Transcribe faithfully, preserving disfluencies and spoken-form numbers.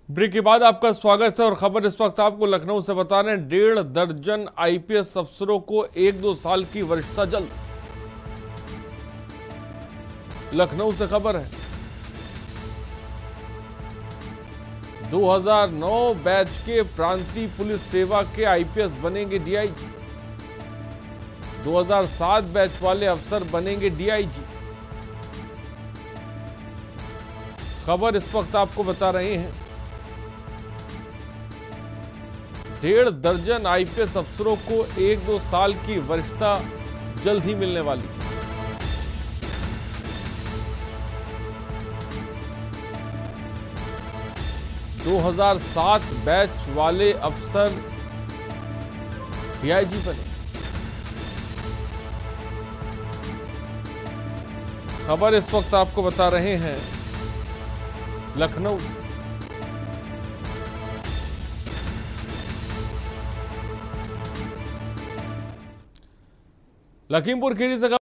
Break के बाद आपका स्वागत है और खबर इस वक्त आपको लखनऊ से बता रहे हैं। डेढ़ दर्जन आईपीएस अफसरों को एक दो साल की वरिष्ठता जल्द। लखनऊ से खबर है, दो हज़ार नौ बैच के प्रांतीय पुलिस सेवा के आईपीएस बनेंगे डीआईजी। दो हज़ार सात बैच वाले अफसर बनेंगे डीआईजी। खबर इस वक्त आपको बता रहे हैं, डेढ़ दर्जन आईपीएस अफसरों को एक दो साल की वरिष्ठता जल्द ही मिलने वाली। दो हज़ार सात बैच वाले अफसर डीआईजी बने। खबर इस वक्त आपको बता रहे हैं लखनऊ से। लखीमपुर खीरी से